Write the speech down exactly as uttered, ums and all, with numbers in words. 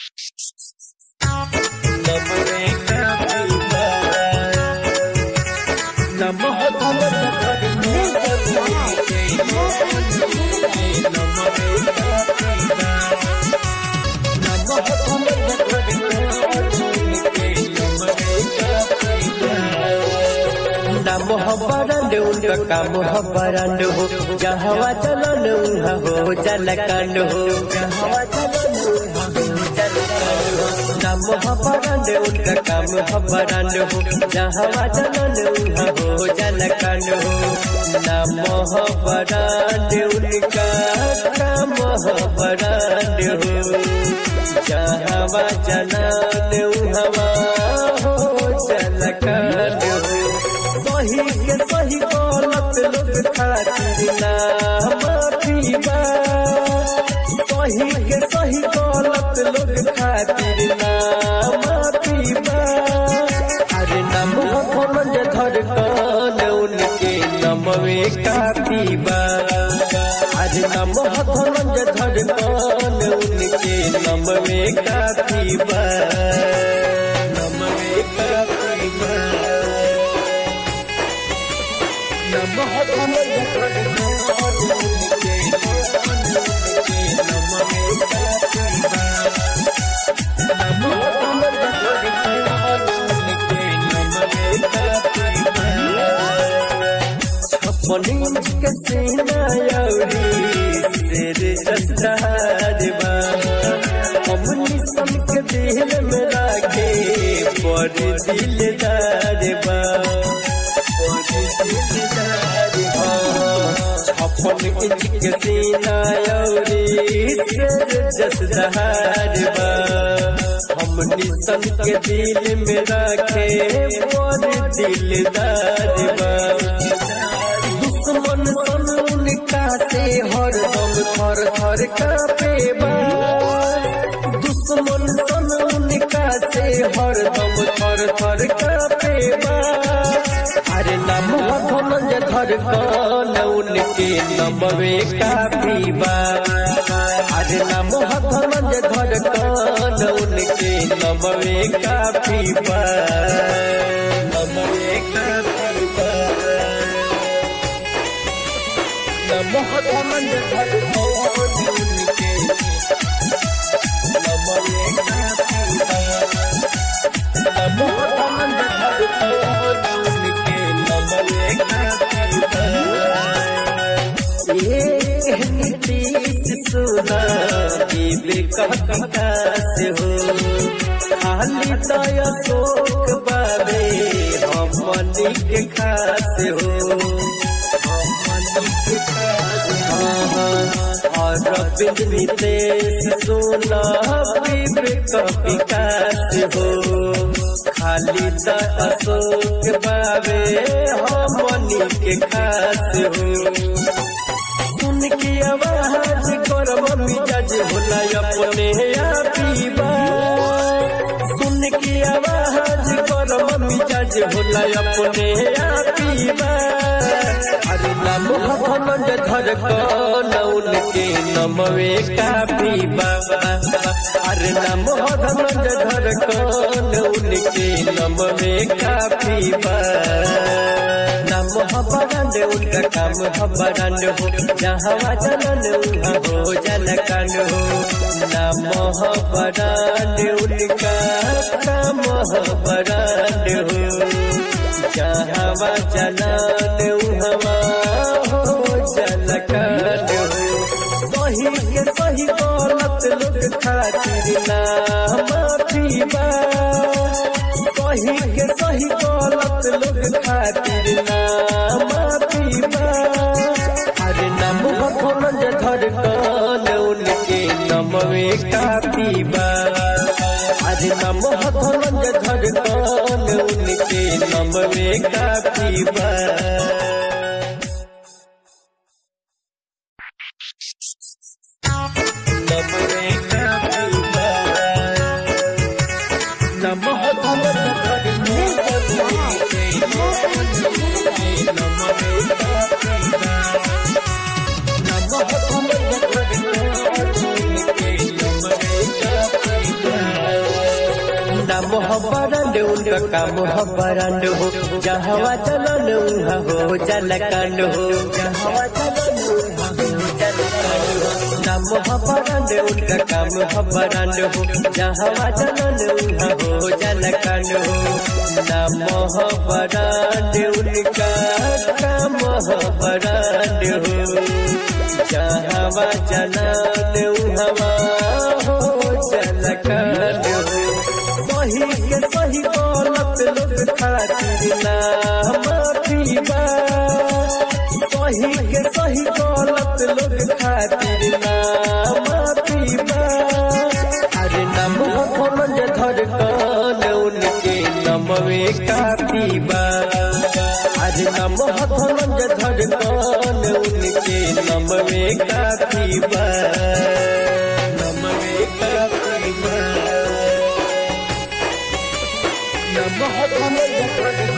मोहब्बत उनका काम मोहब्बत हो जहाँ चलन उहाँ हो जलकन हो ना मोहब्बत उनका काम मोहब्बत हो जहाँ चलन उहाँ हो जलकन हो ना मोहब्बत उनका काम मोहब्बत हो जहाँ चलन उहाँ हो जलकन हो सही के सही गलत लोग खातिर ना माफी बा सही के सही गलत लोग खातिर ना माफी बा अरे नम मन धड़कन उनके नमवे काफी बा अरे नम मन धड़कन उनके नमवे काफी बा नमवे काफी बा बहुत के सीना तेरे जस्तारबा हमनी सन के दिल में राखे पर दिलदारबा अपन इंच के सीना जस जहारबा हमनी सन के दिल में राखे पर दिलदारबा दुश्मन सन उनका से हरदम थर थर कांपेबा दुश्मन सन उनका से हरदम थर थर कांपेबा अरे नम धनंज धड़कन उनके नमवे काफी बा अरे नम धनंज धड़कन उनके नमवे काफी बा नमवे काफी बा नम धनंज धड़कन उनके नमवे काफी बा नम धनंज धड़कन नीतीश सुना विकास हो खाली दया शोक बाबे हमनी के खास हो हमनी के खास और नीतीश सुना विकास हो खाली दया शोक बाबे हमनी के खास हो सुन की आवाज करम मिजाज होला अपने आपी बा सुन की आवाज करम मिजाज होला अपने आपी बा अरे नम धनंज धड़कन उनके नमवे काफी बा अरे नम धनंज धड़कन उनके नमवे काफी बा मोहब्बत उनका काम मोहब्बत हो जहाँ चलन उहाँ हो जलकन हो ना मोहब्बत उनका काम मोहब्बत हो जहाँ चलन उहाँ हो जलकन हो सही के सही गलत लोग खातिर ना माफी बा सही के सही गलत लोग खातिर ना माफी बा अरे नम धनंज धड़कन उनके नमवे काफी बा अरे नम धनंज धड़कन उनके नमवे काफी बा नमवे काफी बा नम धनंज नाम हो बरांड उनका काम हो बरांड हो जहाँ चलन उहाँ हो जलकांड हो जहाँ चलन उहाँ हो जलकांड हो नाम हो बरांड उनका काम हो बरांड हो जहाँ चलन उहाँ हो जलकांड हो नाम हो बरांड उनका काम हो बरांड हो जहाँ चलन उहाँ हो जलकांड हो सही के सही गलत लोग खातिर नाम पीबा सही के सही गलत लोग खातिर नाम पीबा अरे नाम मन धर कान उनके नमवे का पीबा अरे नाम मन धर कान उनके नमवे का पीबा नमवे का पीबा बहुत